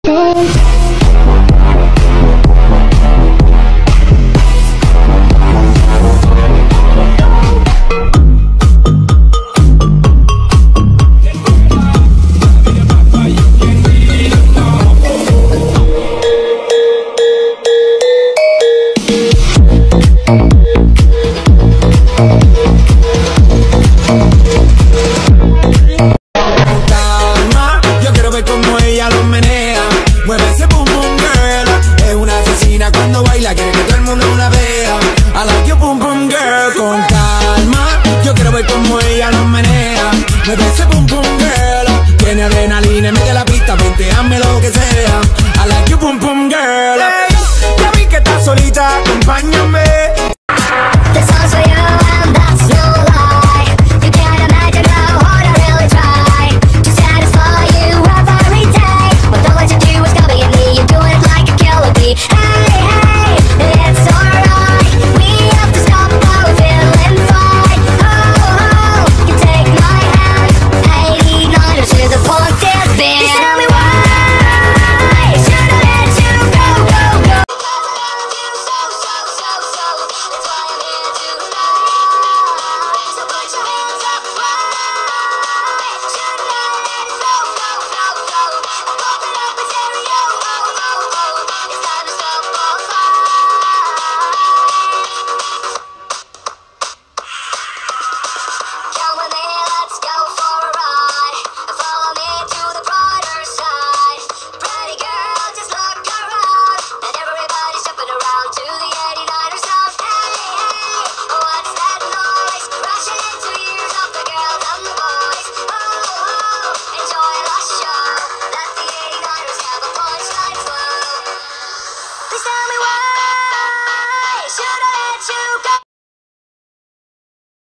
Mueve ese pum pum girl. Tiene adrenalina, mete la pista, venteame lo que sea. I like you pum pum girl. Hey, ya vi que estás solita, acompáñame.